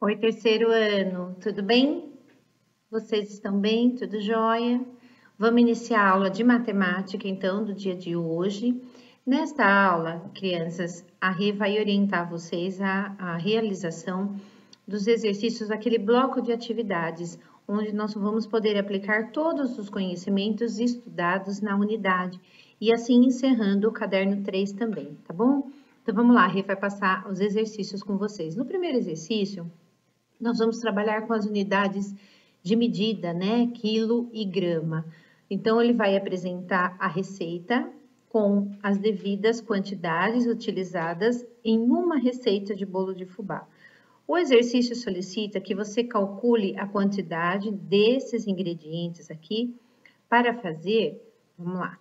Oi, terceiro ano, tudo bem? Vocês estão bem? Tudo jóia? Vamos iniciar a aula de matemática, então, do dia de hoje. Nesta aula, crianças, a Rê vai orientar vocês a realização dos exercícios daquele bloco de atividades, onde nós vamos poder aplicar todos os conhecimentos estudados na unidade e assim encerrando o caderno 3 também, tá bom? Então, vamos lá, a Rê vai passar os exercícios com vocês. No primeiro exercício, nós vamos trabalhar com as unidades de medida, né? Quilo e grama. Então, ele vai apresentar a receita com as devidas quantidades utilizadas em uma receita de bolo de fubá. O exercício solicita que você calcule a quantidade desses ingredientes aqui para fazer, vamos lá,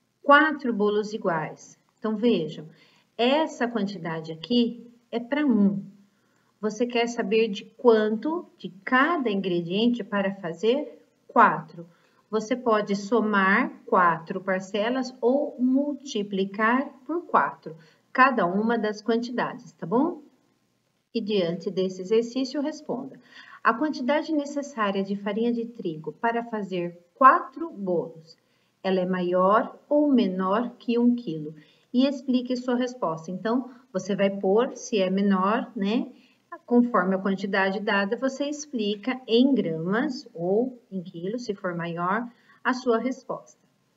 4 bolos iguais. Então, vejam, essa quantidade aqui é para 1. Você quer saber de quanto de cada ingrediente para fazer 4. Você pode somar 4 parcelas ou multiplicar por 4, cada uma das quantidades, tá bom? E diante desse exercício, responda. A quantidade necessária de farinha de trigo para fazer 4 bolos, ela é maior ou menor que 1 quilo? E explique sua resposta. Então, você vai pôr se é menor, né? Conforme a quantidade dada, você explica em gramas ou em quilos, se for maior, a sua resposta.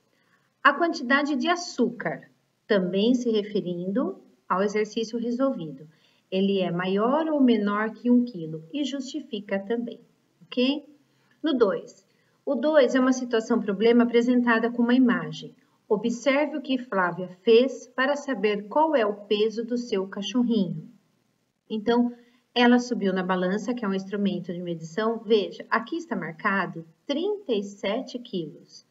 A quantidade de açúcar, também se referindo ao exercício resolvido. Ele é maior ou menor que 1 quilo e justifica também, ok? No 2. O 2 é uma situação problema apresentada com uma imagem. Observe o que Flávia fez para saber qual é o peso do seu cachorrinho. Então, ela subiu na balança, que é um instrumento de medição. Veja, aqui está marcado 37 quilos.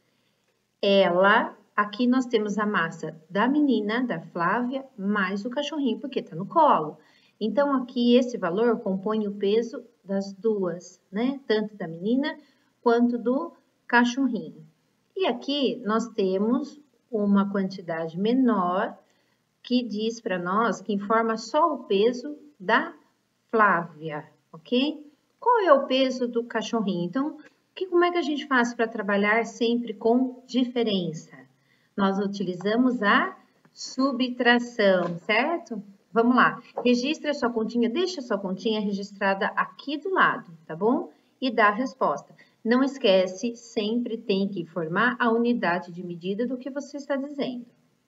Aqui nós temos a massa da menina, da Flávia, mais o cachorrinho, porque está no colo. Então, aqui esse valor compõe o peso das duas, né? Tanto da menina quanto do cachorrinho. E aqui nós temos uma quantidade menor que diz para nós, que informa só o peso da Flávia, ok? Qual é o peso do cachorrinho? Então, como é que a gente faz para trabalhar sempre com diferença? Nós utilizamos a subtração, certo? Vamos lá. Registre a sua continha, deixa a sua continha registrada aqui do lado, tá bom? E dá a resposta. Não esquece, sempre tem que informar a unidade de medida do que você está dizendo.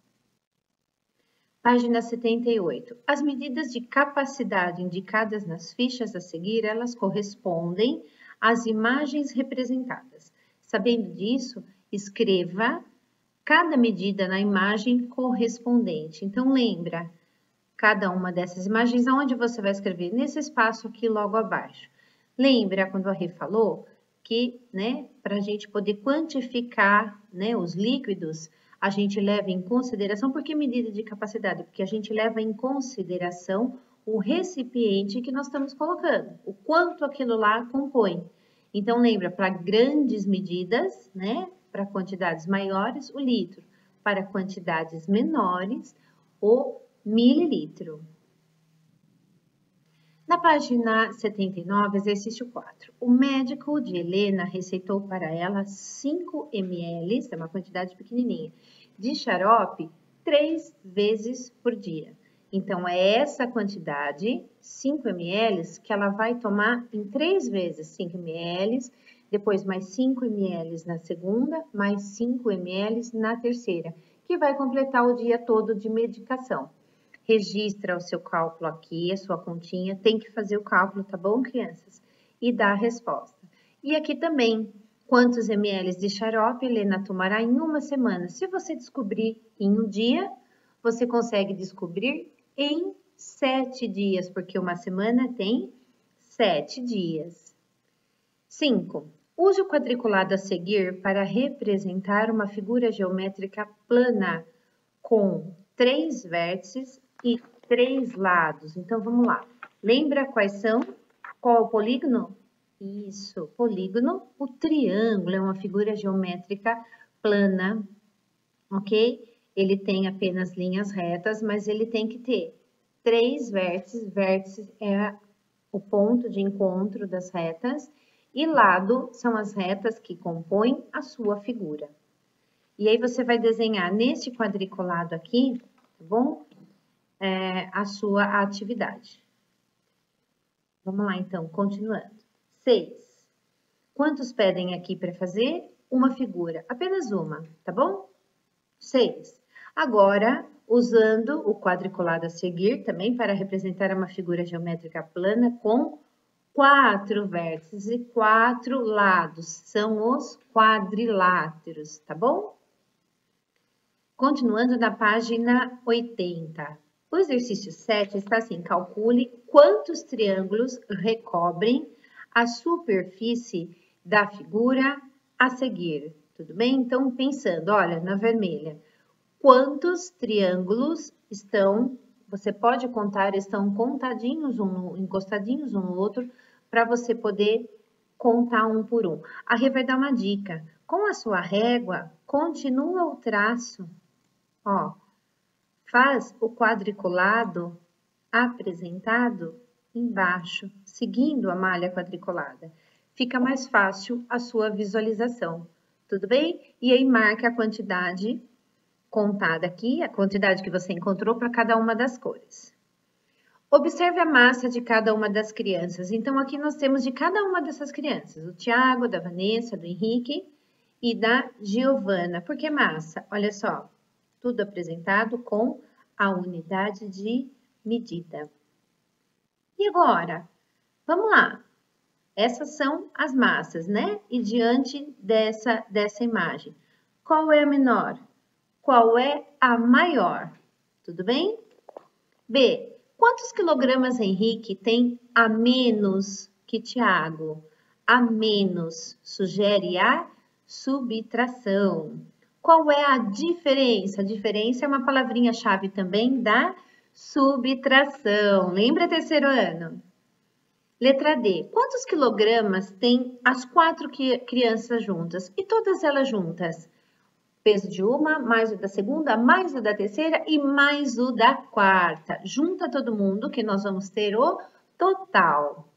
Página 78. As medidas de capacidade indicadas nas fichas a seguir, elas correspondem às imagens representadas. Sabendo disso, escreva cada medida na imagem correspondente. Então, lembra, cada uma dessas imagens, aonde você vai escrever? Nesse espaço aqui logo abaixo. Lembra quando a Rê falou que, né, para a gente poder quantificar, né, os líquidos, a gente leva em consideração, por que medida de capacidade? Porque a gente leva em consideração o recipiente que nós estamos colocando, o quanto aquilo lá compõe. Então, lembra, para grandes medidas, né, para quantidades maiores, o litro, para quantidades menores, o mililitro. Na página 79, exercício 4. O médico de Helena receitou para ela 5 ml, é uma quantidade pequenininha, de xarope 3 vezes por dia. Então, é essa quantidade, 5 ml, que ela vai tomar em 3 vezes 5 ml, depois mais 5 ml na segunda, mais 5 ml na terceira, que vai completar o dia todo de medicação. Registra o seu cálculo aqui, a sua continha, tem que fazer o cálculo, tá bom, crianças? E dá a resposta. E aqui também, quantos ml de xarope Helena tomará em uma semana? Se você descobrir em um dia, você consegue descobrir em 7 dias, porque uma semana tem 7 dias. 5. Use o quadriculado a seguir para representar uma figura geométrica plana com 3 vértices e 3 lados. Então, vamos lá. Lembra quais são? Qual é o polígono? Isso, polígono. O triângulo é uma figura geométrica plana, ok? Ele tem apenas linhas retas, mas ele tem que ter 3 vértices. Vértices é o ponto de encontro das retas, e lado são as retas que compõem a sua figura. E aí você vai desenhar nesse quadriculado aqui, tá bom? A sua atividade. Vamos lá, então, continuando. 6. Quantos pedem aqui para fazer? Uma figura, apenas uma, tá bom? 6. Agora, usando o quadriculado a seguir, também para representar uma figura geométrica plana com 4 vértices e 4 lados, são os quadriláteros, tá bom? Continuando na página 80. O exercício 7 está assim: calcule quantos triângulos recobrem a superfície da figura a seguir. Tudo bem? Então, pensando, olha, na vermelha, quantos triângulos estão, você pode contar, estão contadinhos, encostadinhos um no outro, para você poder contar um por um. A Rê vai dar uma dica. Com a sua régua, continua o traço. Ó, faz o quadriculado apresentado embaixo, seguindo a malha quadriculada. Fica mais fácil a sua visualização, tudo bem? E aí marca a quantidade contada aqui, a quantidade que você encontrou para cada uma das cores. Observe a massa de cada uma das crianças. Então, aqui nós temos de cada uma dessas crianças, o Tiago, da Vanessa, do Henrique e da Giovana. Por que massa? Olha só. Tudo apresentado com a unidade de medida. E agora, vamos lá. Essas são as massas, né? E diante dessa imagem, qual é a menor? Qual é a maior? Tudo bem? B. Quantos quilogramas Henrique tem a menos que Tiago? A menos sugere a subtração. Qual é a diferença? A diferença é uma palavrinha-chave também da subtração. Lembra, terceiro ano? Letra D. Quantos quilogramas tem as 4 crianças juntas? E todas elas juntas? Peso de uma, mais o da segunda, mais o da terceira e mais o da quarta. Junta todo mundo que nós vamos ter o total.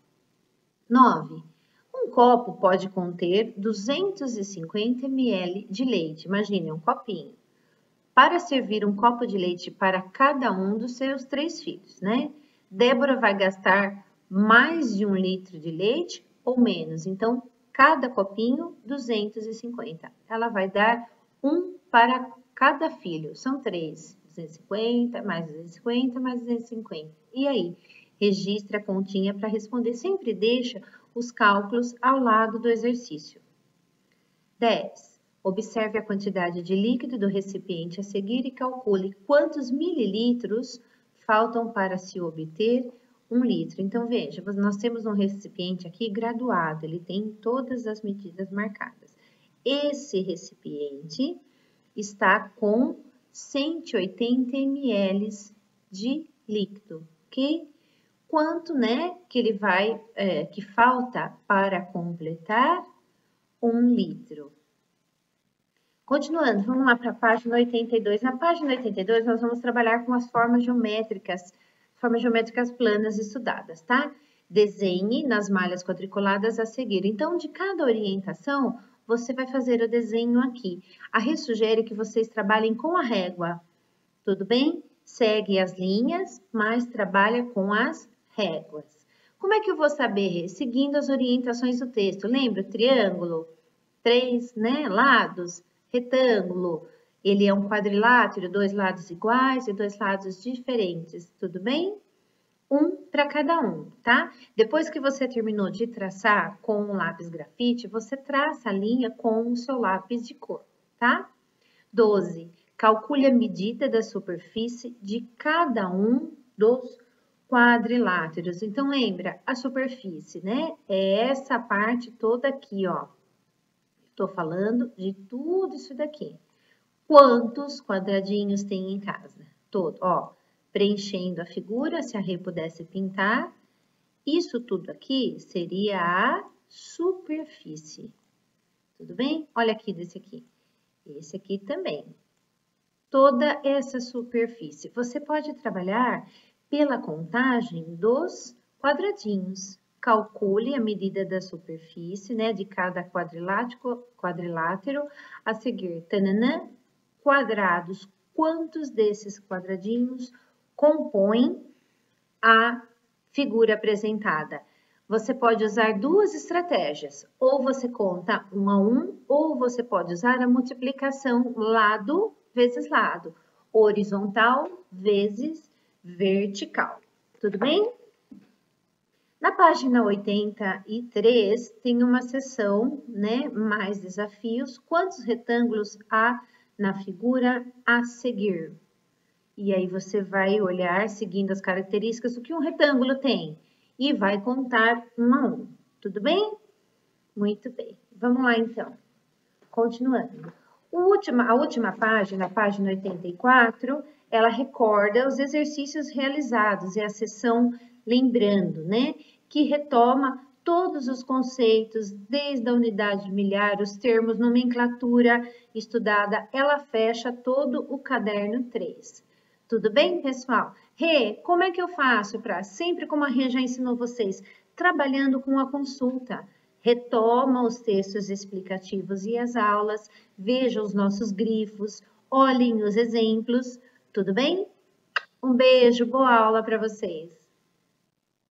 9. Um copo pode conter 250 ml de leite. Imagine um copinho. Para servir um copo de leite para cada um dos seus 3 filhos, né? Débora vai gastar mais de 1 litro de leite ou menos. Então, cada copinho, 250. Ela vai dar 1 para cada filho. São 3. 250, mais 250, mais 250. E aí? Registra a continha para responder. Sempre deixa os cálculos ao lado do exercício. 10. Observe a quantidade de líquido do recipiente a seguir e calcule quantos mililitros faltam para se obter 1 litro. Então, veja, nós temos um recipiente aqui graduado, ele tem todas as medidas marcadas. Esse recipiente está com 180 ml de líquido, ok? Quanto, né, que ele vai, que falta para completar 1 litro. Continuando, vamos lá para a página 82. Na página 82, nós vamos trabalhar com as formas geométricas planas estudadas, tá? Desenhe nas malhas quadriculadas a seguir. Então, de cada orientação, você vai fazer o desenho aqui. A Rê sugere que vocês trabalhem com a régua, tudo bem? Segue as linhas, mas trabalha com as réguas. Como é que eu vou saber? Seguindo as orientações do texto. Lembra? Triângulo, 3, né, lados, retângulo. Ele é um quadrilátero, 2 lados iguais e 2 lados diferentes, tudo bem? 1 para cada um, tá? Depois que você terminou de traçar com um lápis grafite, você traça a linha com o seu lápis de cor, tá? 12. Calcule a medida da superfície de cada um dos quadriláteros. Então, lembra, a superfície, né? É essa parte toda aqui, ó. Tô falando de tudo isso daqui. Quantos quadradinhos tem em casa? Todo, ó. Preenchendo a figura, se a Rê pudesse pintar. Isso tudo aqui seria a superfície. Tudo bem? Olha aqui desse aqui. Esse aqui também. Toda essa superfície. Você pode trabalhar pela contagem dos quadradinhos. Calcule a medida da superfície, né, de cada quadrilátero. A seguir, tananã, quadrados. Quantos desses quadradinhos compõem a figura apresentada? Você pode usar duas estratégias, ou você conta 1 a 1, ou você pode usar a multiplicação lado vezes lado, horizontal vezes vertical. Tudo bem? Na página 83 tem uma seção, né, mais desafios. Quantos retângulos há na figura a seguir? E aí você vai olhar, seguindo as características, o que um retângulo tem. E vai contar 1 a 1. Tudo bem? Muito bem. Vamos lá, então. Continuando. A última página, a página 84, ela recorda os exercícios realizados. É a seção lembrando, né? Que retoma todos os conceitos, desde a unidade de milhar, os termos, nomenclatura estudada. Ela fecha todo o caderno 3. Tudo bem, pessoal? Rê, como é que eu faço para, sempre como a Rê já ensinou vocês, trabalhando com a consulta? Retoma os textos explicativos e as aulas, veja os nossos grifos, olhem os exemplos, tudo bem? Um beijo, boa aula para vocês!